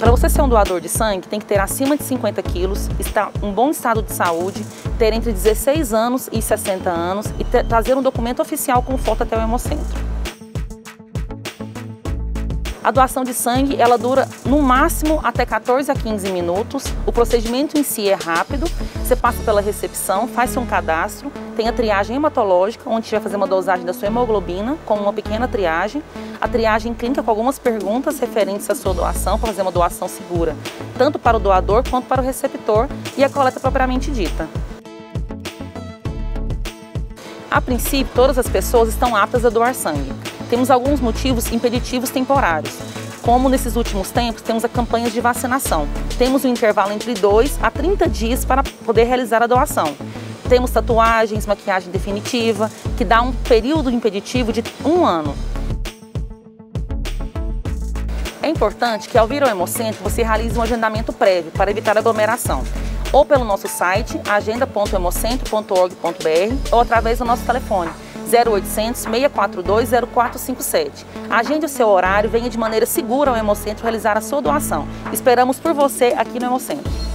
Para você ser um doador de sangue, tem que ter acima de 50 quilos, estar em bom estado de saúde, ter entre 16 anos e 60 anos e trazer um documento oficial com foto até o hemocentro. A doação de sangue, ela dura no máximo até 14 a 15 minutos. O procedimento em si é rápido, você passa pela recepção, faz um cadastro, tem a triagem hematológica, onde a gente vai fazer uma dosagem da sua hemoglobina, com uma pequena triagem. A triagem clínica com algumas perguntas referentes à sua doação, para fazer uma doação segura, tanto para o doador quanto para o receptor, e a coleta propriamente dita. A princípio, todas as pessoas estão aptas a doar sangue. Temos alguns motivos impeditivos temporários, como nesses últimos tempos temos a campanha de vacinação. Temos um intervalo entre 2 a 30 dias para poder realizar a doação. Temos tatuagens, maquiagem definitiva, que dá um período impeditivo de 1 ano. É importante que ao vir ao Hemocentro você realize um agendamento prévio para evitar aglomeração, ou pelo nosso site agenda.hemocentro.org.br ou através do nosso telefone 0800 642 0457. Agende o seu horário e venha de maneira segura ao Hemocentro realizar a sua doação. Esperamos por você aqui no Hemocentro.